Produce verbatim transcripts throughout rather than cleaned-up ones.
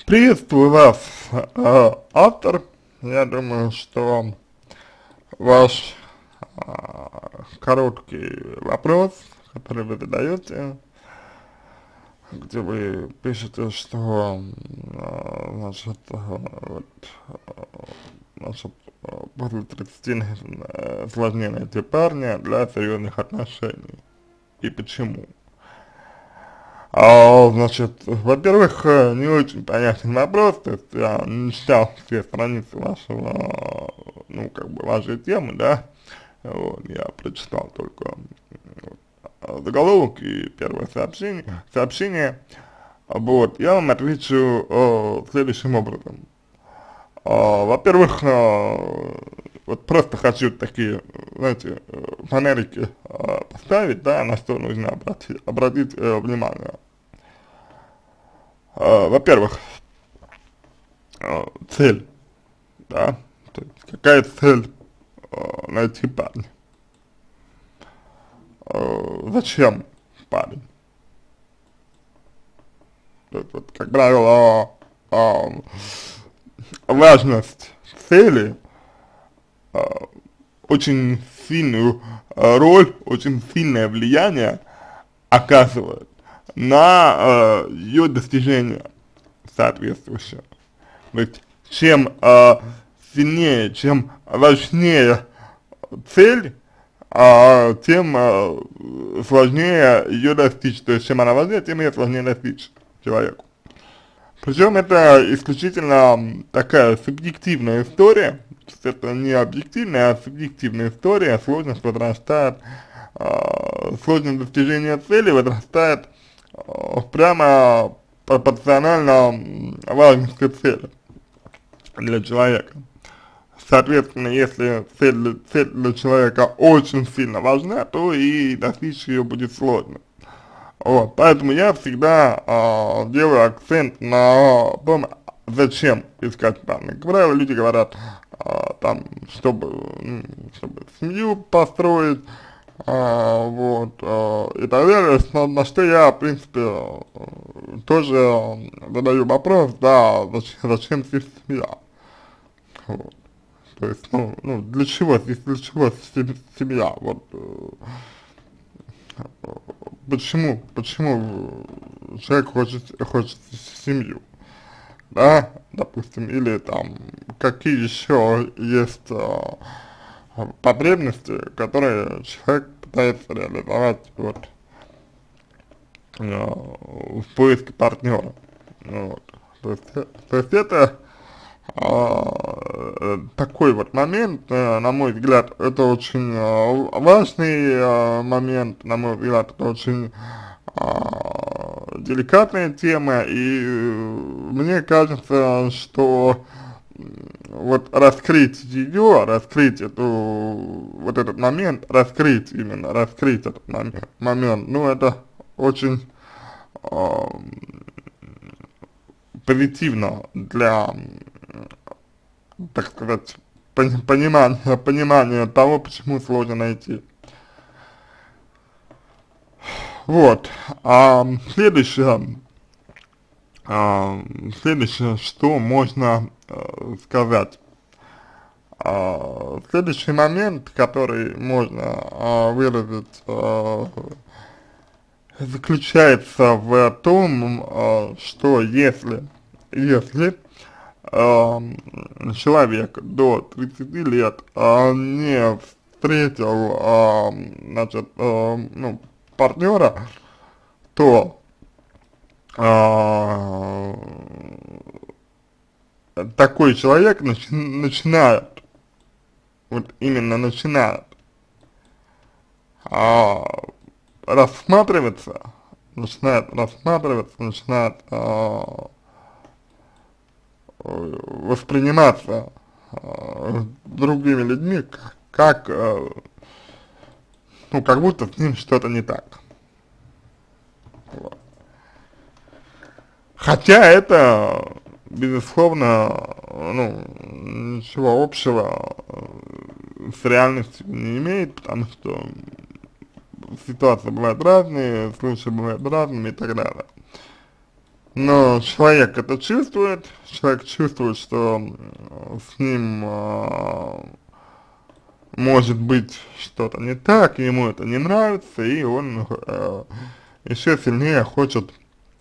Приветствую вас, э, автор. Я думаю, что ваш э, короткий вопрос, который вы задаете, где вы пишете, что э, значит, э, вот, э, значит, э, после тридцати э, сложнее найти парня для серьезных отношений. И почему? А, значит, во-первых, э, не очень понятен вопрос, то есть я не читал все страницы вашего, ну, как бы, вашей темы, да, вот, я прочитал только э, заголовок и первое сообщение, сообщение, вот, я вам отвечу э, следующим образом. А, во-первых, э, вот просто хочу такие, знаете, э, фонарики э, поставить, да, на что нужно обратить, обратить э, внимание. Э, во-первых, э, цель, да, то есть какая цель э, найти парня, э, зачем парень, то есть, вот, как правило, э, важность цели э, очень сильную э, роль, очень сильное влияние оказывает на э, ее достижение соответствующее. То есть, чем э, сильнее, чем важнее цель, а, тем а, сложнее ее достичь. То есть, чем она важнее, тем ее сложнее достичь человеку. Причем это исключительно такая субъективная история, то есть это не объективная, а субъективная история, сложность возрастает, э, сложность достижения цели возрастает э, прямо пропорционально важности цели для человека. Соответственно, если цель, цель для человека очень сильно важна, то и достичь ее будет сложно. Вот, поэтому я всегда э, делаю акцент на том, зачем искать парня. Как правило, люди говорят, э, там, чтобы, ну, чтобы семью построить, э, вот, э, и так далее, на, на что я, в принципе, э, тоже задаю вопрос, да, зачем, зачем здесь семья? Вот. То есть, ну, ну, для чего здесь, для чего семья? Вот, э, почему, почему человек хочет, хочет семью, да, допустим, или там, какие еще есть э, потребности, которые человек пытается реализовать вот, э, в поиске партнера, вот, то есть, то есть это э, такой вот момент, э, на мой взгляд, это очень э, важный э, момент, на мой взгляд, это очень э, деликатная тема, и э, мне кажется, что вот раскрыть ее, раскрыть эту, вот этот момент, раскрыть именно, раскрыть этот момент, момент ну это очень э, позитивно для, так сказать, понимания, понимания того, почему сложно найти. Вот, а следующее, а, следующее, что можно а, сказать. А, следующий момент, который можно а, выразить, а, заключается в том, а, что если, если а, человек до тридцати лет а, не встретил, а, значит, а, ну, партнера, то а, такой человек начи начинает, вот именно начинает а, рассматриваться, начинает рассматриваться, начинает а, восприниматься э, другими людьми как, как э, ну, как будто с ним что-то не так. Вот. Хотя это, безусловно, ну, ничего общего с реальностью не имеет, потому что ситуации бывают разные, случаи бывают разными и так далее. но человек это чувствует, человек чувствует, что э, с ним э, может быть что-то не так, ему это не нравится, и он э, еще сильнее хочет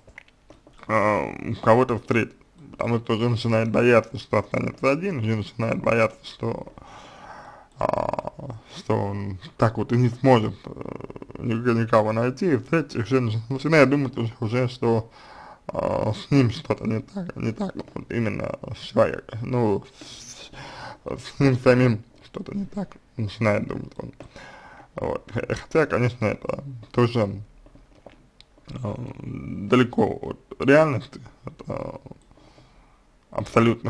э, кого-то встретить. Потому что уже начинает бояться, что останется один, уже начинает бояться, что, а, что он так вот и не сможет э, никого найти, и встретить, уже начинает думать уже, уже что а, с ним что-то не так, не так, вот именно с человеком, ну, с, с ним самим что-то не так, начинает думать он. Вот. Хотя, конечно, это тоже э, далеко от реальности, это абсолютно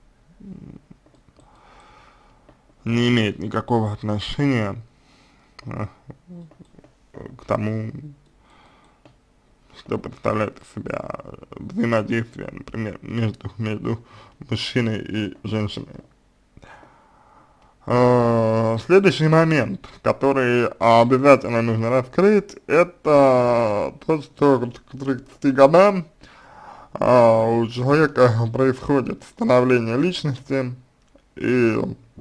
не имеет никакого отношения э, к тому, что представляет из себя взаимодействие, например, между, между мужчиной и женщиной. Э, Следующий момент, который обязательно нужно раскрыть, это то, что к тридцати годам а, у человека происходит становление личности, и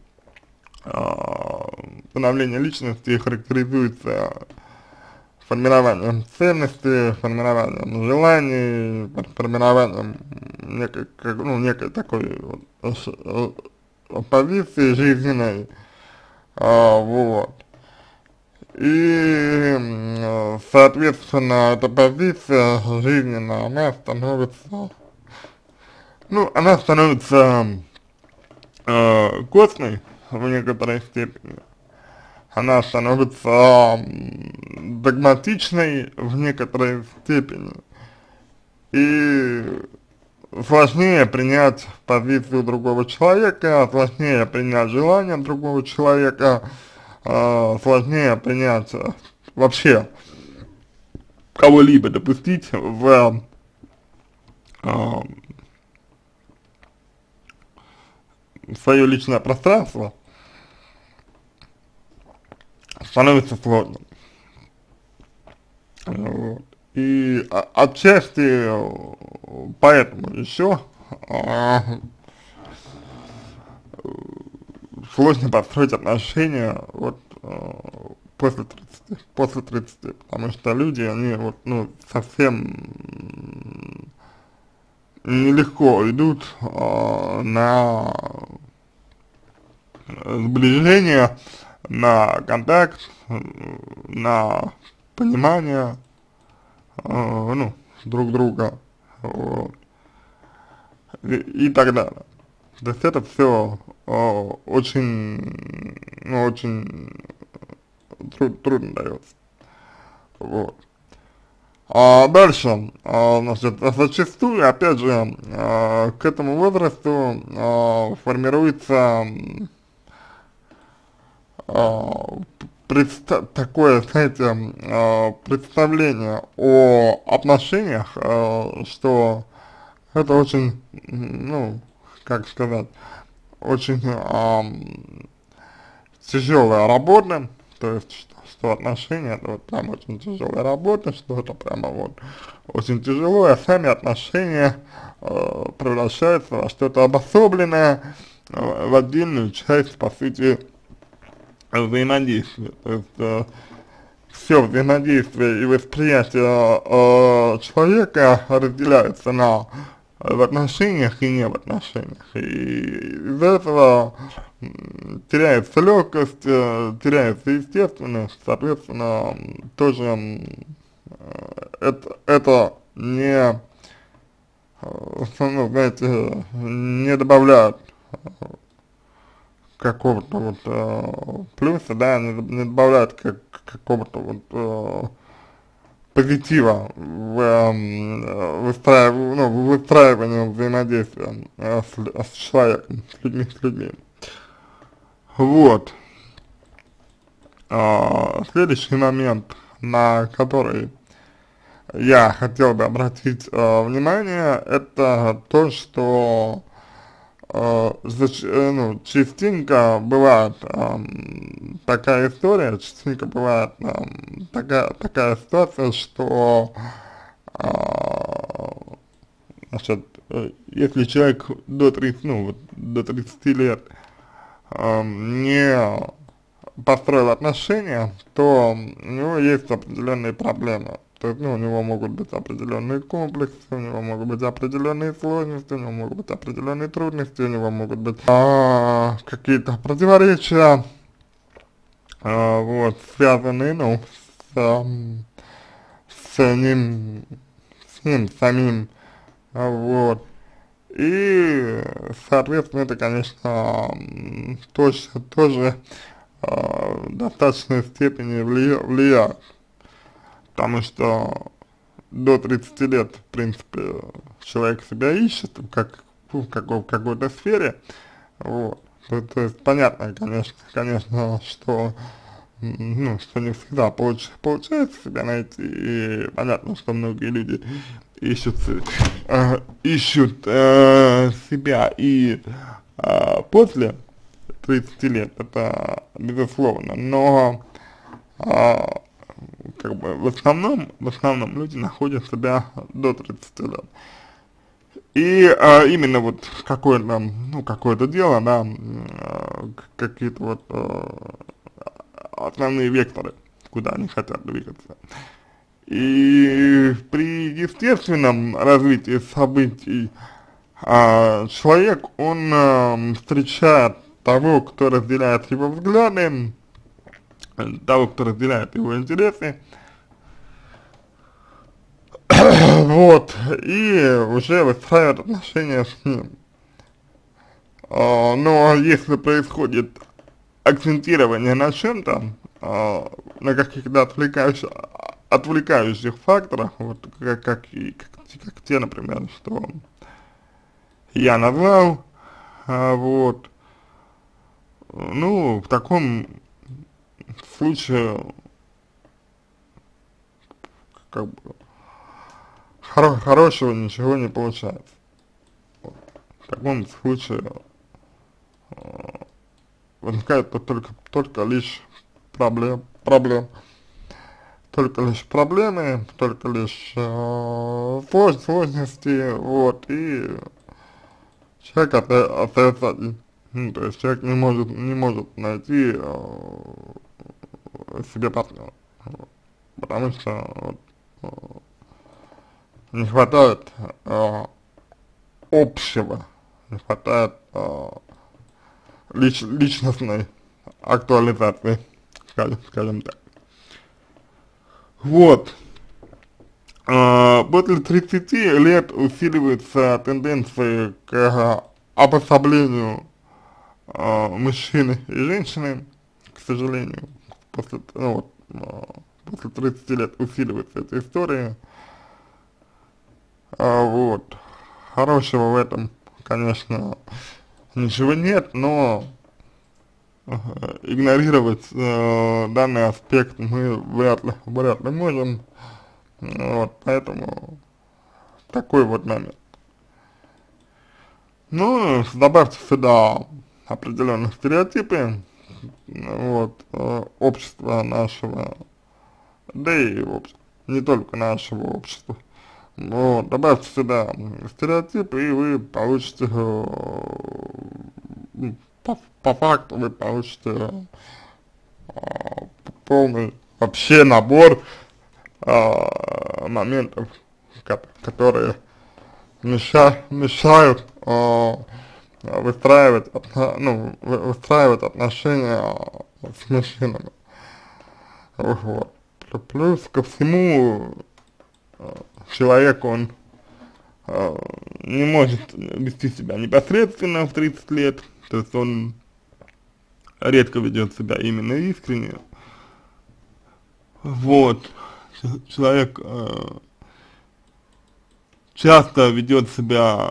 а, становление личности характеризуется формированием ценностей, формированием желаний, формированием некой, как, ну, некой такой вот, позиции жизненной, а, вот. И, соответственно, эта позиция жизненная, она становится, ну, она становится э, костной в некоторой степени, она становится догматичной в некоторой степени, и сложнее принять позицию другого человека, сложнее принять желание другого человека, э, сложнее принять э, вообще кого-либо допустить в э, свое личное пространство, становится сложным. Вот. И а, отчасти поэтому еще а, сложно построить отношения вот а, после тридцати, после тридцати, потому что люди, они вот, ну, совсем нелегко идут а, на сближение, на контакт, на понимание, э, ну, друг друга, вот, и, и так далее. То есть это все э, очень, ну, очень труд, трудно дается, вот. А дальше, а, значит, зачастую, опять же, а, к этому возрасту а, формируется а, предста такое, знаете, э, представление о отношениях, э, что это очень, ну, как сказать, очень э, тяжелая работа, то есть, что, что отношения, это вот прям очень тяжелая работа, что это прямо вот очень тяжело, а сами отношения э, превращаются во что-то обособленное, э, в отдельную часть, по сути, взаимодействия, то есть э, все взаимодействие и восприятие э, человека разделяется на э, в отношениях и не в отношениях, и из-за этого м, теряется легкость, э, теряется естественность, соответственно, тоже м, э, это, это не, э, ну, знаете, не добавляет какого-то вот э, плюса, да, не, не добавляет как, какого-то вот э, позитива в э, выстраив, ну, в выстраивании взаимодействия э, с, с человеком, с людьми, с людьми. Вот. А, следующий момент, на который я хотел бы обратить э, внимание, это то, что Uh, зач, ну, частенько бывает um, такая история, частенько бывает um, такая, такая ситуация, что uh, насчет, э, если человек до тридцати, ну, вот, до тридцати лет э, не построил отношения, то у него есть определенные проблемы. То есть, ну, у него могут быть определенные комплексы, у него могут быть определенные сложности, у него могут быть определенные трудности, у него могут быть а, какие-то противоречия, а, вот, связанные, ну, с, ам, с ним, с ним самим, а, вот. И, соответственно, это, конечно, м, тоже, тоже а, в достаточной степени влия влияет, потому что до тридцати лет, в принципе, человек себя ищет, как ну, в какой- в какой-то сфере, вот. То, то есть понятно, конечно, конечно, что, м, ну, что не всегда получ, получается себя найти, и понятно, что многие люди ищут, с- э, ищут э, себя и э, после тридцати лет, это безусловно, но а, как бы в основном, в основном люди находят себя до тридцати лет. И а, именно вот какое-то, ну, какое-то дело, да, а, какие-то вот а, основные векторы, куда они хотят двигаться. И при естественном развитии событий а, человек, он а, встречает того, кто разделяет его взгляды, того, кто разделяет его интересы, вот, и уже выстраивать отношения с ним. А, но если происходит акцентирование на чем-то, а, на каких-то отвлекающих, отвлекающих факторах, вот как, как, и, как, как те, например, что я назвал, а, вот, ну, в таком случае, как бы, хоро хорошего ничего не получается. Вот. В таком случае возникает только, только лишь проблем, проблем, только лишь проблемы, только лишь э, слож, сложности, вот, и человек оста- остается один. Ну, то есть человек не может, не может найти э, себе партнера, вот, потому что вот, э, не хватает э, общего, не хватает э, лич, личностной актуализации, скажем, скажем так. Вот. А, после тридцати лет усиливаются тенденции к обособлению а, мужчины и женщины, к сожалению, после, ну, вот, а, после тридцати лет усиливается эта история, а, вот, хорошего в этом, конечно, ничего нет, но э, игнорировать э, данный аспект мы вряд ли, вряд ли можем, вот, поэтому такой вот момент. Ну, добавьте сюда определенные стереотипы, вот, э, общества нашего, да и общ- не только нашего общества. Вот, добавьте сюда стереотипы, и вы получите, э, м, по, по факту вы получите э, полный вообще набор э, моментов, ко- которые меша, мешают э, выстраивать, отно- ну, вы- выстраивать отношения с мужчинами. Вот. Плю- Плюс ко всему, э, человек, он э, не может вести себя непосредственно в тридцать лет, то есть он редко ведет себя именно искренне. Вот. Ч- Человек э, часто ведет себя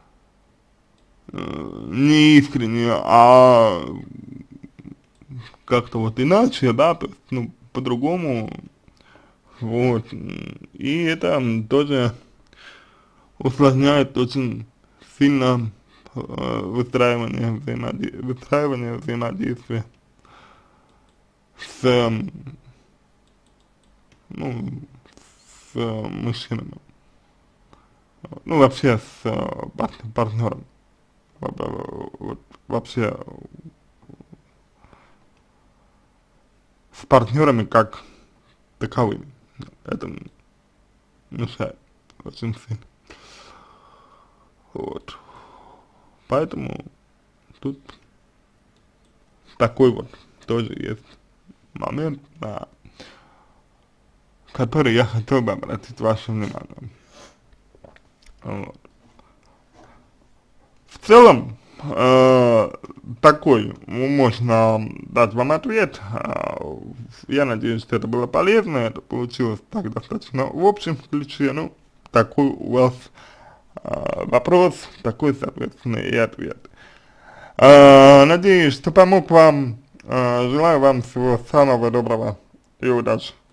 э, не искренне, а как-то вот иначе, да, то есть, ну, по-другому, вот, и это тоже усложняет очень сильно э, выстраивание взаимоди выстраивание взаимодействия с, эм, ну, с э, мужчинами, ну, вообще с э, пар партнером, вот, вообще с партнерами как таковыми, это мешает очень сильно, вот, поэтому тут такой вот тоже есть момент, на который я хотел бы обратить ваше внимание. Вот. В целом, э, такой можно дать вам ответ. Э, я надеюсь, что это было полезно, это получилось так достаточно в общем ключе. Ну, такой у вас э, вопрос, такой, соответственно, и ответ. Э, надеюсь, что помог вам. Э, желаю вам всего самого доброго и удачи.